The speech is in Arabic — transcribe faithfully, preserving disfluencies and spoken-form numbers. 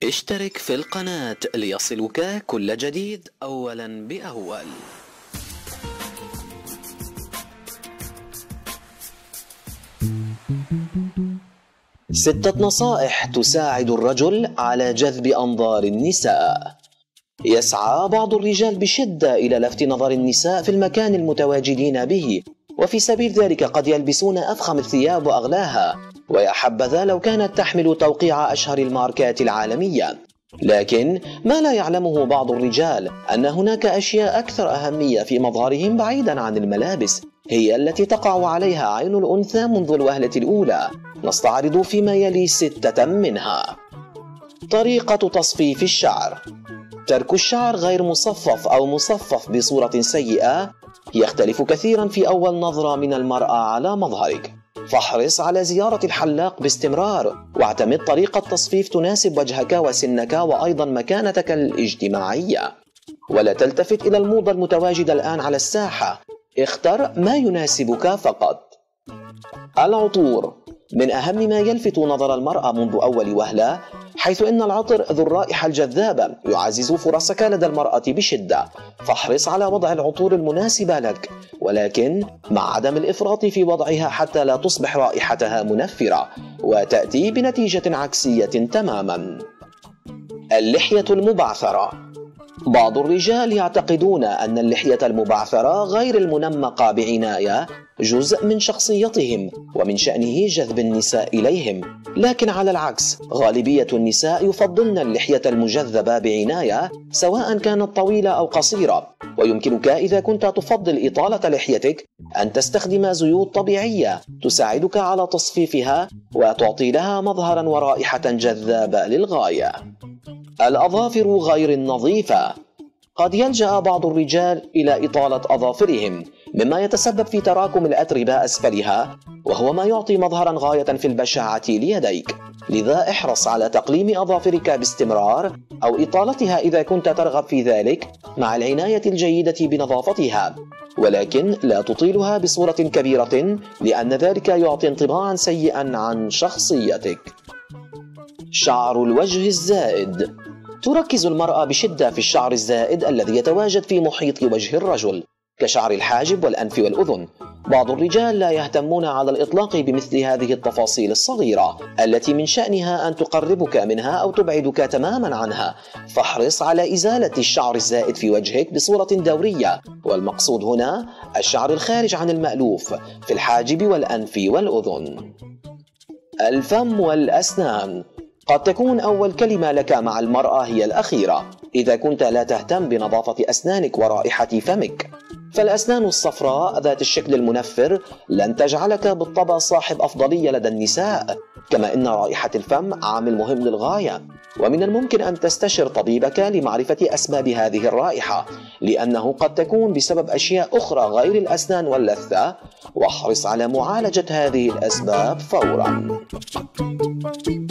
اشترك في القناة ليصلك كل جديد أولا بأول. ستة نصائح تساعد الرجل على جذب أنظار النساء. يسعى بعض الرجال بشدة إلى لفت نظر النساء في المكان المتواجدين به، وفي سبيل ذلك قد يلبسون أفخم الثياب وأغلاها، ويا حبذا لو كانت تحمل توقيع أشهر الماركات العالمية. لكن ما لا يعلمه بعض الرجال أن هناك أشياء أكثر أهمية في مظهرهم بعيدا عن الملابس، هي التي تقع عليها عين الأنثى منذ الوهلة الأولى. نستعرض فيما يلي ستة منها. طريقة تصفيف الشعر. ترك الشعر غير مصفف أو مصفف بصورة سيئة يختلف كثيرا في أول نظرة من المرأة على مظهرك، فاحرص على زيارة الحلاق باستمرار، واعتمد طريقة تصفيف تناسب وجهك وسنك وأيضا مكانتك الاجتماعية، ولا تلتفت إلى الموضة المتواجدة الآن على الساحة، اختر ما يناسبك فقط. العطور من أهم ما يلفت نظر المرأة منذ أول وهلة، حيث إن العطر ذو الرائحة الجذابة يعزز فرصك لدى المرأة بشدة، فاحرص على وضع العطور المناسبة لك، ولكن مع عدم الإفراط في وضعها حتى لا تصبح رائحتها منفرة وتأتي بنتيجة عكسية تماما. اللحية المبعثرة. بعض الرجال يعتقدون أن اللحية المبعثرة غير المنمقة بعناية جزء من شخصيتهم ومن شأنه جذب النساء إليهم، لكن على العكس غالبية النساء يفضلن اللحية المجذبة بعناية سواء كانت طويلة أو قصيرة، ويمكنك إذا كنت تفضل إطالة لحيتك أن تستخدم زيوت طبيعية تساعدك على تصفيفها وتعطي لها مظهرا ورائحة جذابة للغاية. الأظافر غير النظيفة. قد يلجأ بعض الرجال إلى إطالة أظافرهم مما يتسبب في تراكم الأتربة أسفلها، وهو ما يعطي مظهرا غاية في البشاعة ليديك، لذا احرص على تقليم أظافرك باستمرار أو إطالتها إذا كنت ترغب في ذلك مع العناية الجيدة بنظافتها، ولكن لا تطيلها بصورة كبيرة لأن ذلك يعطي انطباعا سيئا عن شخصيتك. شعر الوجه الزائد. تركز المرأة بشدة في الشعر الزائد الذي يتواجد في محيط وجه الرجل كشعر الحاجب والأنف والأذن. بعض الرجال لا يهتمون على الإطلاق بمثل هذه التفاصيل الصغيرة التي من شأنها أن تقربك منها أو تبعدك تماما عنها، فاحرص على إزالة الشعر الزائد في وجهك بصورة دورية، والمقصود هنا الشعر الخارج عن المألوف في الحاجب والأنف والأذن. الفم والأسنان. قد تكون أول كلمة لك مع المرأة هي الأخيرة إذا كنت لا تهتم بنظافة أسنانك ورائحة فمك، فالأسنان الصفراء ذات الشكل المنفر لن تجعلك بالطبع صاحب أفضلية لدى النساء، كما إن رائحة الفم عامل مهم للغاية، ومن الممكن أن تستشر طبيبك لمعرفة أسباب هذه الرائحة، لأنه قد تكون بسبب أشياء أخرى غير الأسنان واللثة، واحرص على معالجة هذه الأسباب فوراً.